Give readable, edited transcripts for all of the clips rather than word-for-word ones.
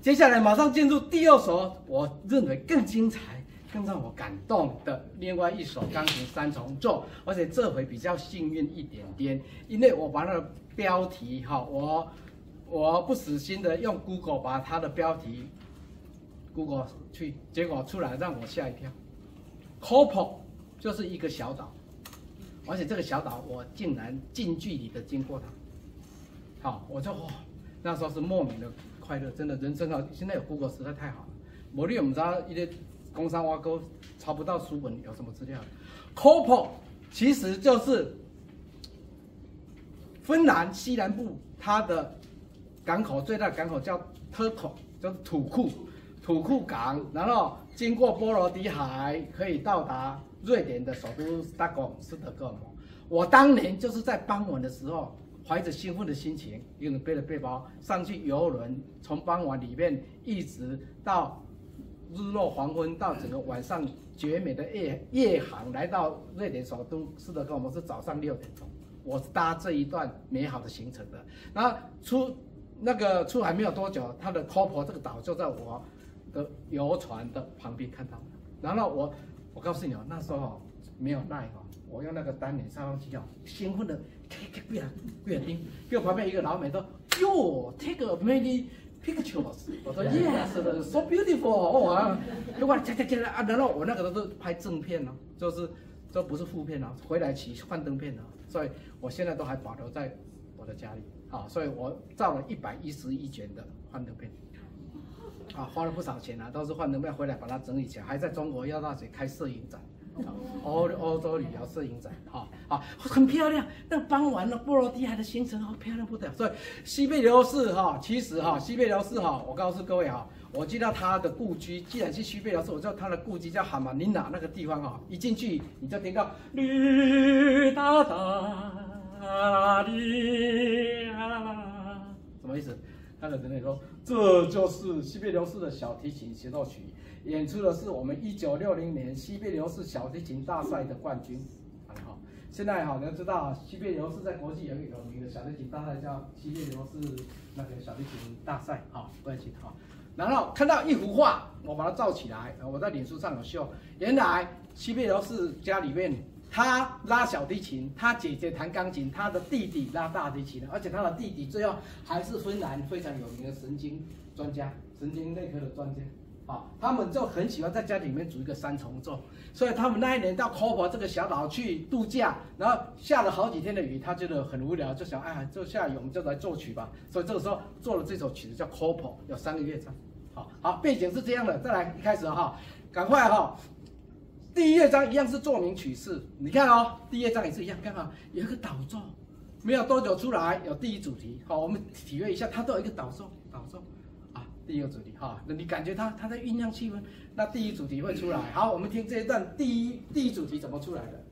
接下来马上进入第二首，我认为更精彩、更让我感动的另外一首钢琴三重奏，而且这回比较幸运一点点，因为我把它的标题我不死心的用 Google 把它的标题 Google 去，结果出来让我吓一跳。Kopo 就是一个小岛，而且这个小岛我竟然近距离的经过它，好，我就那时候是莫名的快乐，真的人生现在有 Google 实在太好了。我你唔知一些工商挖沟查不到书本有什么资料。Kopo 其实就是芬兰西南部它的港口，最大的港口叫 Turku， 就是土库港，然后经过波罗的海可以到达瑞典的首都斯德哥尔摩。我当年就是在傍晚的时候，怀着兴奋的心情，一个人背着背包上去游轮，从傍晚里面一直到日落黄昏，到整个晚上绝美的夜航，来到瑞典首都斯德哥尔摩是早上6点钟。我是搭这一段美好的行程的。然后出海没有多久，它的 Kopo 这个岛就在我的游船的旁边看到。然后我告诉你那时候没有耐我用那个单眼上机兴奋的贵丁，给我旁边一个老美说哟 ，take many pictures， 我说 yes，so beautiful， 结果然后我那个都是拍正片这不是负片回来起幻灯片所以我现在都还保留在我的家里所以我照了111卷的幻灯片。花了不少钱都是幻灯片回来把它整理起来，还在中国药大学开摄影展，欧洲旅游摄影展，很漂亮。那傍晚的波罗的海的行程漂亮不得了。所以西贝流士其实西贝流士我告诉各位我知道他的故居，既然是西贝流士，我知道他的故居叫哈马尼娜那个地方一进去你就听到绿哒哒哩啦，什么意思？他的人说，这就是西贝流士的小提琴协奏曲，演出的是我们1960年西贝流士小提琴大赛的冠军。现在你要知道，西贝流士在国际有一个有名的小提琴大赛叫西贝流士那个小提琴大赛不要紧然后看到一幅画，我把它照起来，我在脸书上有秀。原来西贝流士家里面，他拉小提琴，他姐姐弹钢琴，他的弟弟拉大提琴，而且他的弟弟最后还是芬兰非常有名的神经专家，神经内科的专家。他们就很喜欢在家里面组一个三重奏，所以他们那一年到 Kopo 这个小岛去度假，然后下了好几天的雨，他觉得很无聊，就想就下雨我们就来作曲吧。所以这个时候做了这首曲子叫 Kopo， 有3个乐章。好，背景是这样的。再来一开始赶快第一乐章一样是奏鸣曲式，你看第一乐章也是一样，干嘛有一个导奏，没有多久出来有第一主题。我们体会一下，它都有一个导奏。第一个主题你感觉它在酝酿气氛，那第一主题会出来。好，我们听这一段第一主题怎么出来的。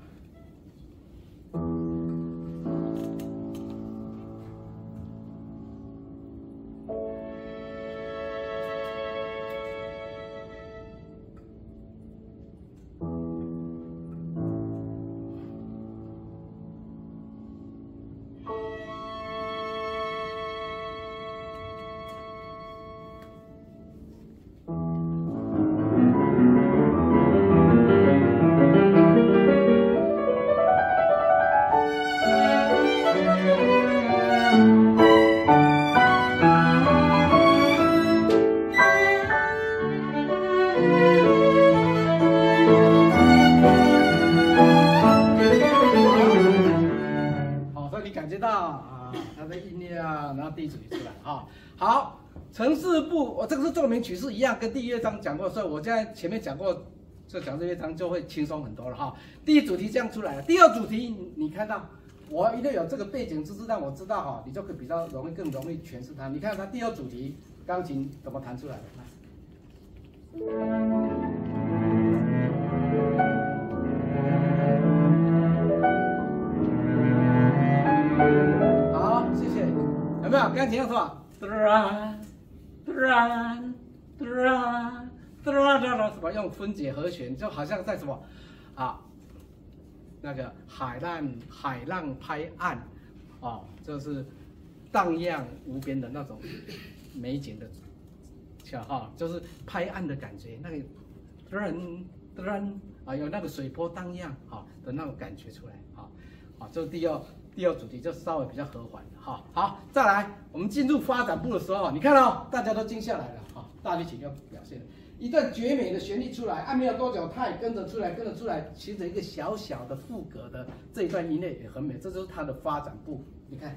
它的音乐然后第一主题出来好，城市部这个是奏鸣曲式一样，跟第一乐章讲过，所以我现在前面讲过，就讲这乐章就会轻松很多了第一主题这样出来了，第二主题你看到，我一定有这个背景知识让我知道你就可以比较更容易诠释它。你看它第二主题钢琴怎么弹出来的？好，谢谢。有没有钢琴用什么？什么用分解和弦，就好像在什么那个海浪拍岸就是荡漾无边的那种美景的下哈，就是拍岸的感觉，那个噔噔啊，有那个水波荡漾哈的那种感觉出来哈。好，这第二主题就稍微比较和缓哈。好，再来，我们进入发展部的时候，你看到大家都静下来了哈，大提琴要表现了。一段绝美的旋律出来，没有多久，它也跟着出来，形成一个小小的副歌的这一段音乐也很美，这就是它的发展部。你看，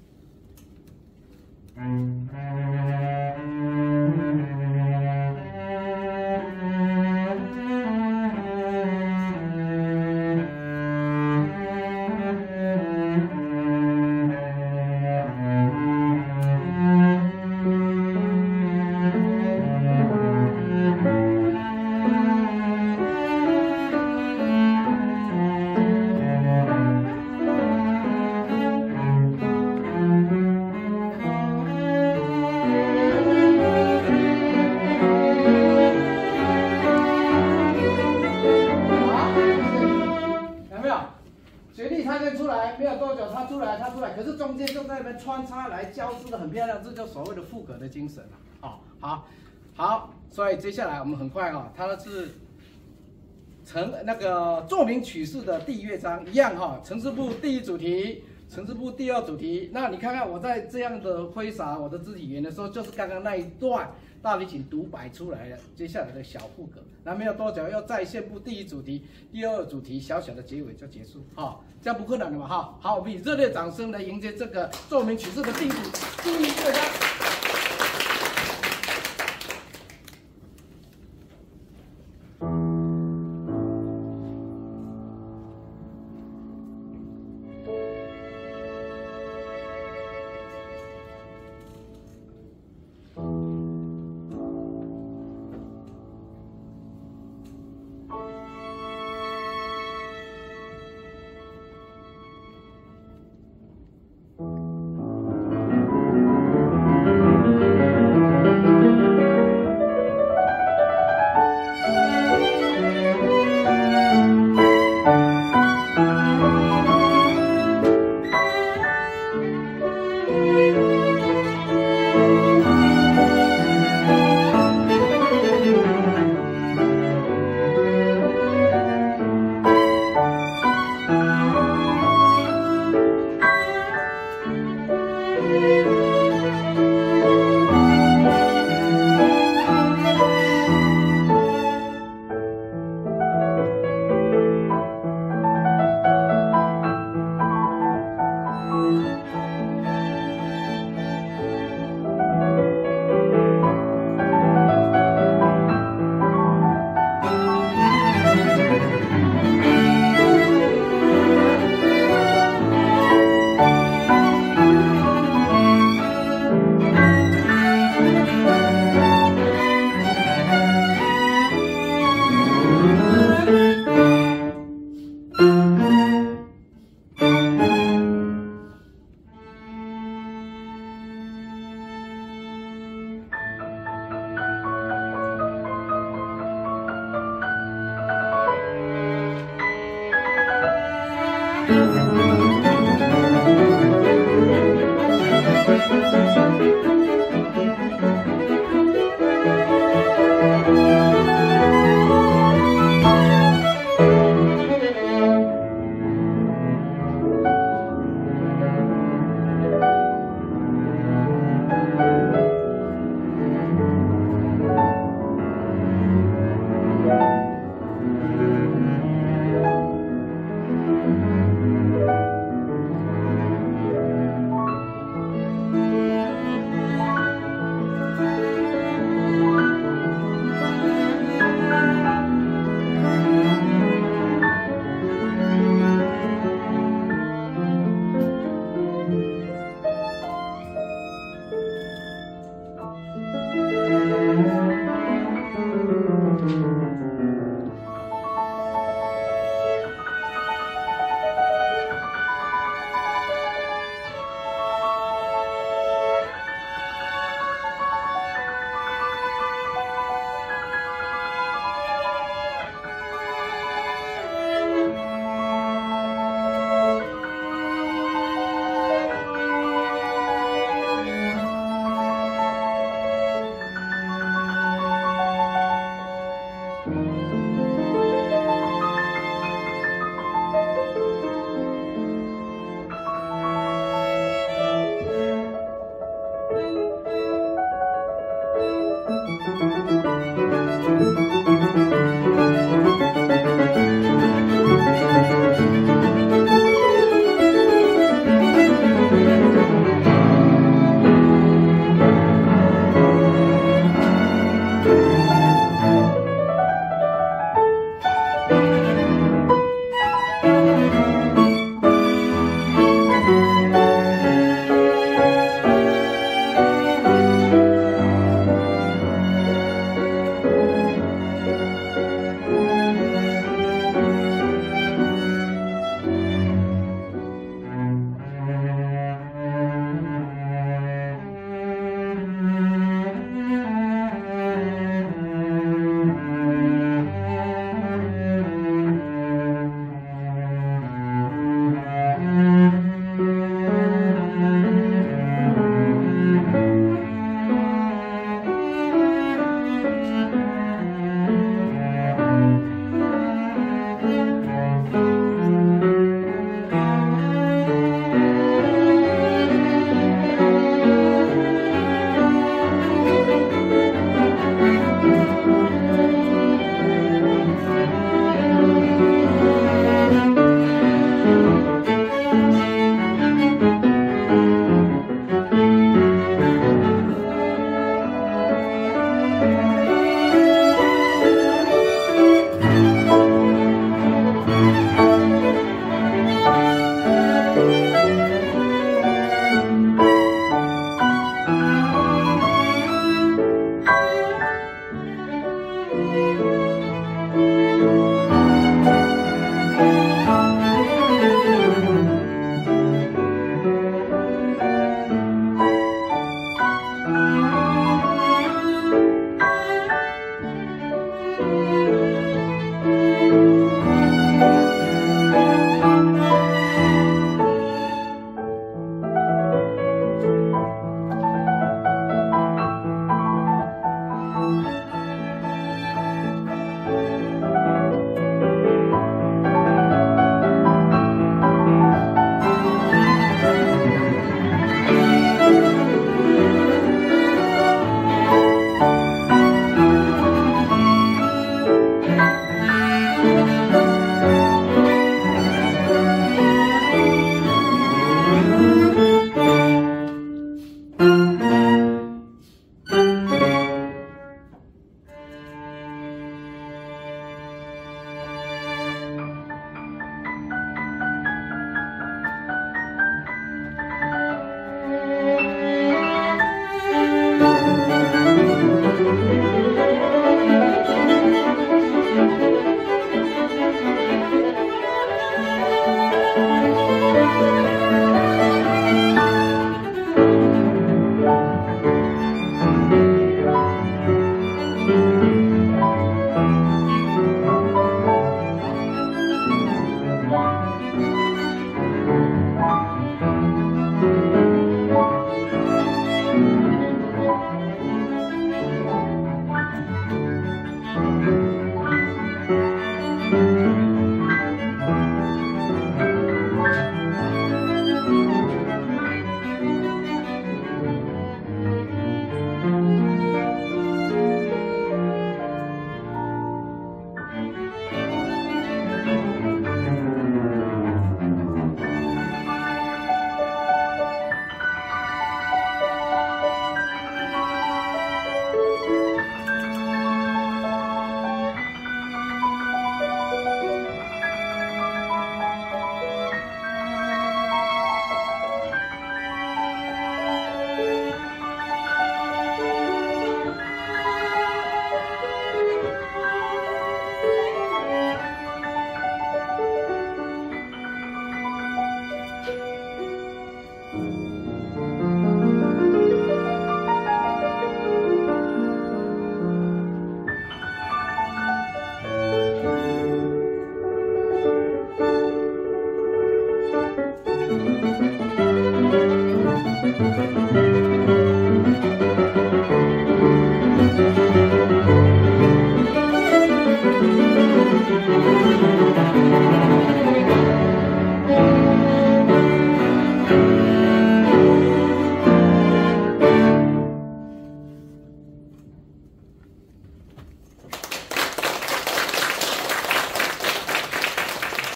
可是中间就在那边穿插来交织的很漂亮，这就所谓的副歌的精神了。好，所以接下来我们很快它是那个奏鸣曲式的第一乐章一样城市部第一主题，城市部第二主题。那你看看我在这样的挥洒我的肢体语言的时候，就是刚刚那一段大提琴独白出来了，接下来的小副歌，那没有多久又再现部第一主题、第二主题，小小的结尾就结束这样不困难了嘛好，我们以热烈掌声来迎接这个奏鸣曲式的第一乐章。